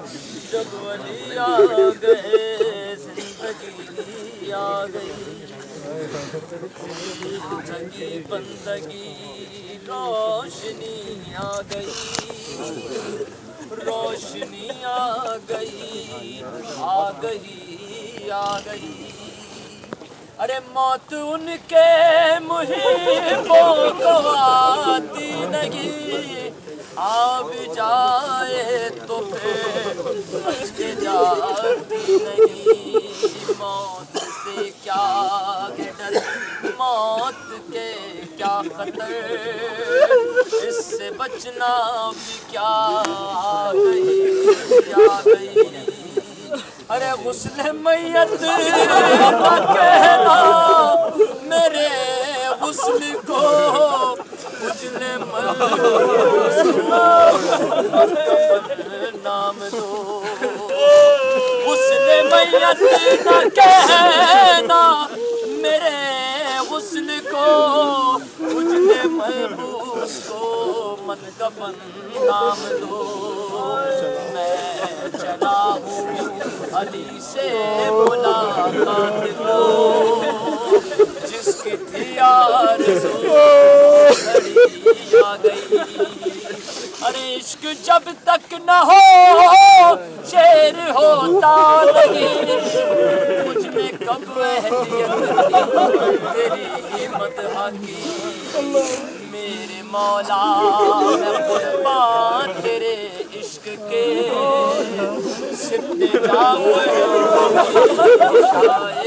جب ولی آ گئے زندگی آ گئی، زندگی بندگی روشنی آ گئی، روشنی آ گئی آ گئی آ گئی۔ ارے موت ان کے محبوں کو آتی نہیں، آ بھی جائے تو پھر بچ کے جاتی نہیں۔ موت سے کیا ڈر، موت کے کیا خطر، اس سے بچنا بھی کیا آ گئی آ گئی۔ ارے غسل میت نہ کہنا میرے غسل کو، اجلے ملبوس کو کفن نام دو۔ غسل میت نہ کہنا میرے غسل کو، اجلے ملبوس کو من کفن نام دو۔ میں چلا ہوں علی سے ملاقات کو، جس کی تھی آرزو گھڑی آ گئی۔ ارے عشق جب تک نہ ہو شعر ہوتا نہیں، مجھ میں کب اہلیت تھی تیری مدح کی۔ میرے مولا میں قربان تیرے عشق کے، سمٹ جاؤں